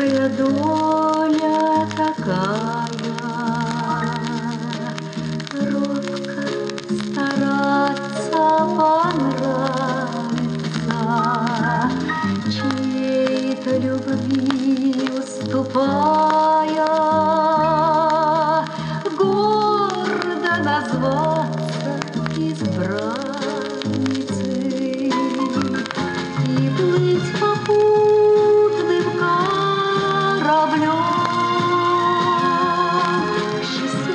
Женская доля такая, робко стараться понравиться, чьей-то любви уступая, гордо назваться избранницей и плыть попутным кораблем к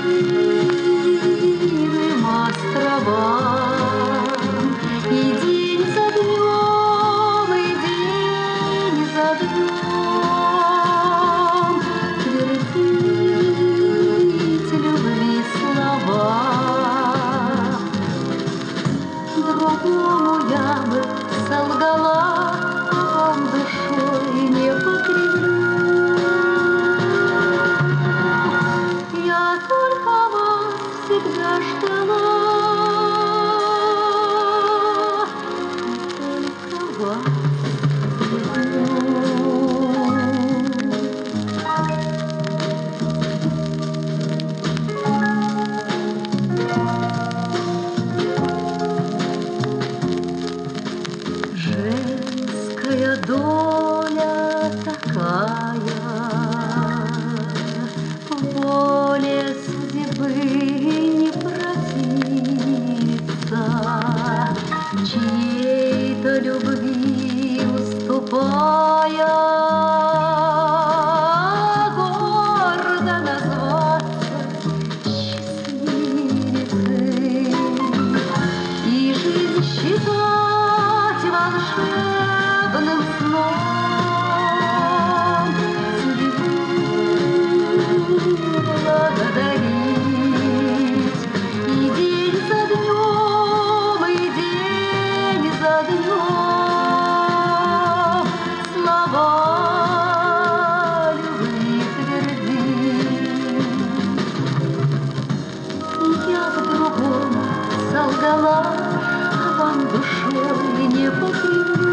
счастливым островам. И день за днем, и день за днем твердить любви слова. Другому я бы солгала, а вам душой не покривлю. Я только вас всегда ждала, только вас люблю. Женская доля такая, воле судьбы не противиться, чьей-то любви уступая, гордо назваться счастливицей и жизнь считать волшебным сном, судьбу благодарить и день за днем, и день за днем слова любви твердить. Я к другому солгала, а вам душой не покривлю.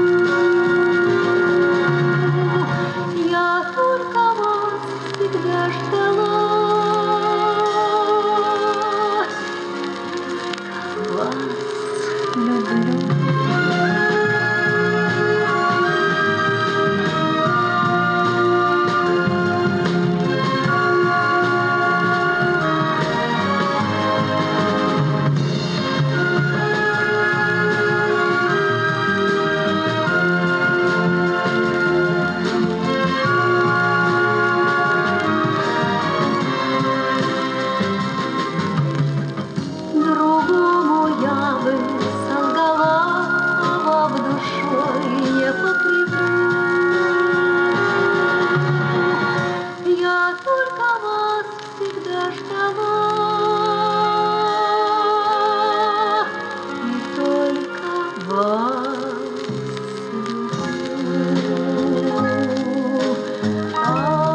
Я только вас всегда ждала, вас люблю. Другому я бы солгала, а вам душой не покривлю. Я только вас всегда ждала, и только вас люблю.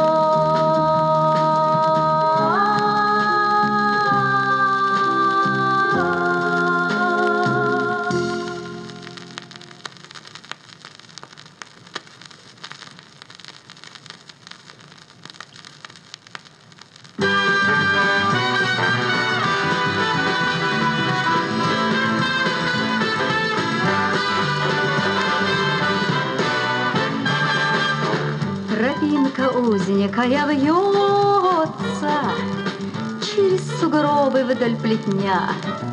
Тропинка узенькая вьется через сугробы вдоль плетня.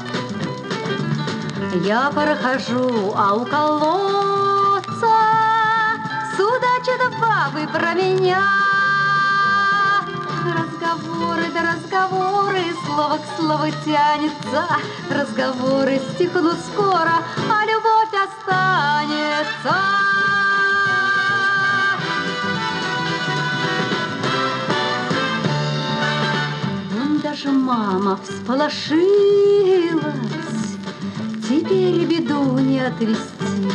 Я прохожу, а у колодца судачат бабы про меня. Разговоры да разговоры, слово к слову тянется. Разговоры стихнут скоро, а любовь останется. Даже мама всполошилась, теперь беду не отвести.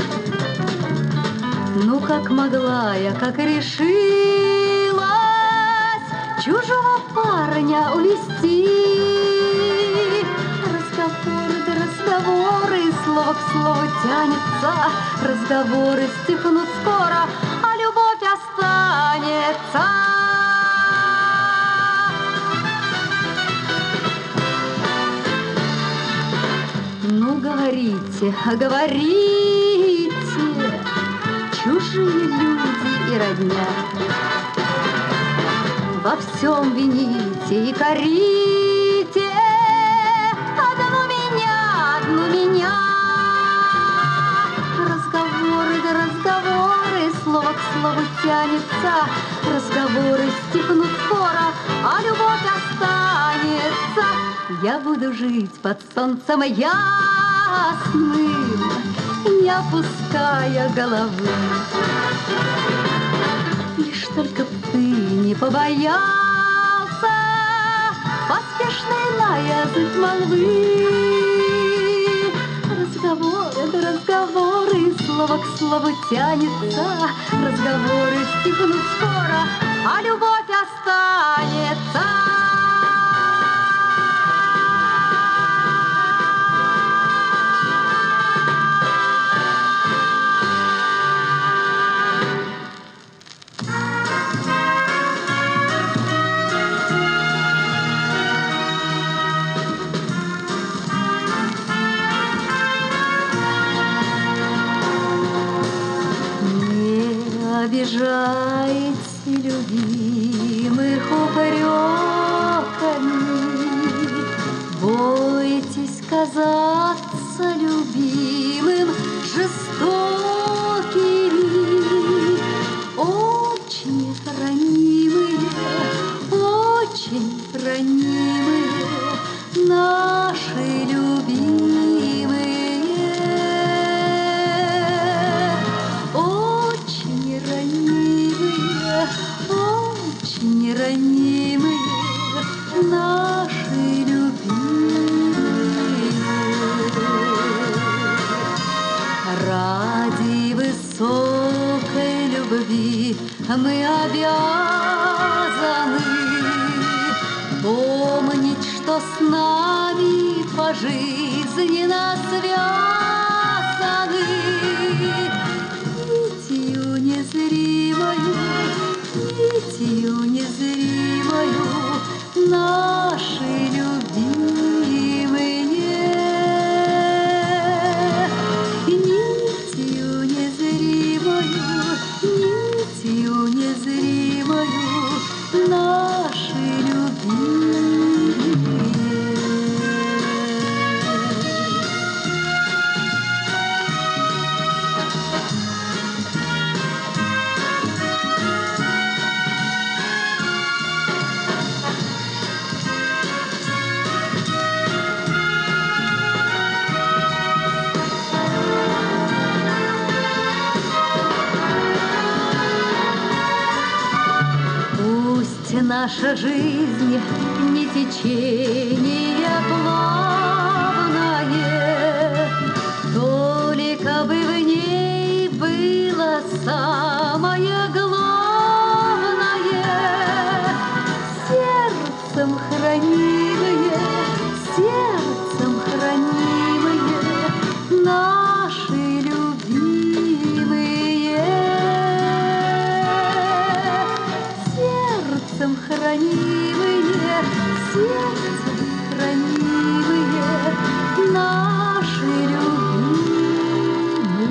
Ну, как могла я, как решилась чужого парня увести. Разговоры да разговоры, слово к слову тянется. Разговоры стихнут скоро, а любовь останется. Ну, говорите, говорите, чужие люди и родня, во всем вините и корите одну меня. Разговоры да разговоры, слово к слову тянется, разговоры стихнут скоро, а любовь останется. Я буду жить под солнцем ясным, не опуская головы. Лишь только б ты не побоялся поспешной на язык молвы. Разговоры да разговоры, слово к слову тянется, разговоры стихнут скоро, а любовь останется. Обижайте любимых упреками, бойтесь казаться любимым жестокими. Очень ранимые наши любимые. Очень ранимые наши любимые. Ради высокой любви мы обязаны помнить, что с нами пожизненно связаны нитью незримою наши любимые. Нитью незримою наши любимые. Наша жизнь не течение плавное, только бы в ней было самое главное. Сердцем хранимые наши любимые. Сердцем хранимые наши любимые.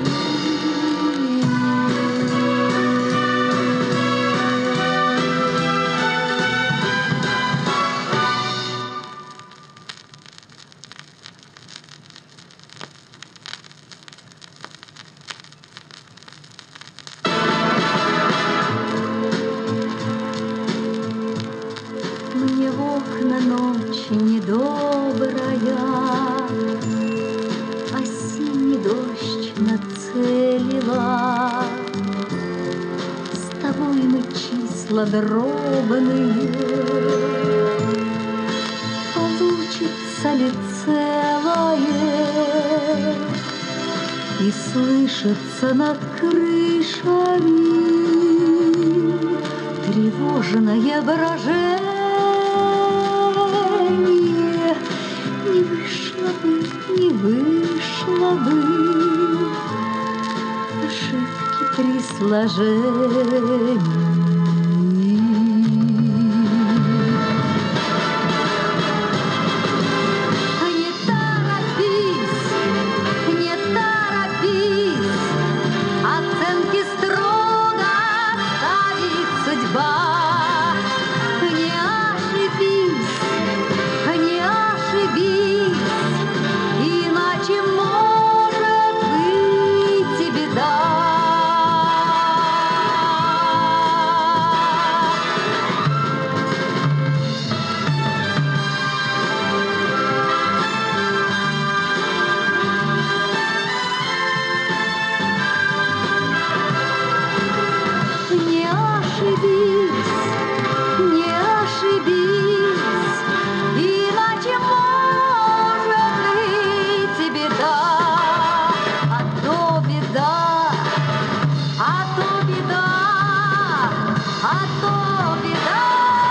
Мне в окна ночь недобрая, осенний дождь нацелила. С тобой мы числа дробные, получится ли целое, и слышится над крышами тревожное брожение. Не вышло бы ошибки при сложении. Не торопись, оценки строго ставит судьба. Не ошибись, иначе может быть и беда. Не ошибись, иначе может быть и беда. А то беда, а то беда, а то беда.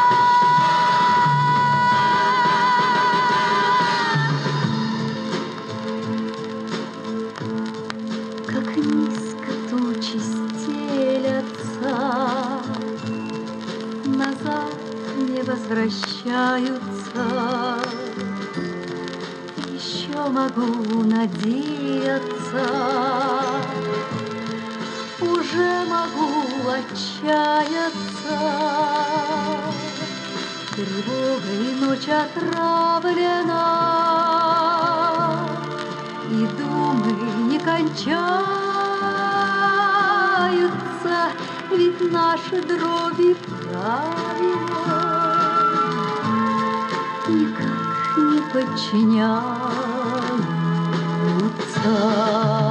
Как низко тучи стелятся, назад не возвращаются. Еще могу надеяться, уже могу отчаяться. Тревогой ночь отравлена, и думы не кончаются, ведь наши дроби правила никак не подчиняются.